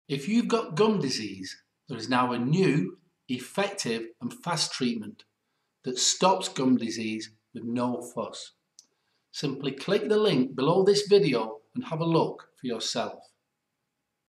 If you've got gum disease, there is now a new, effective and fast treatment that stops gum disease with no fuss. Simply click the link below this video and have a look for yourself.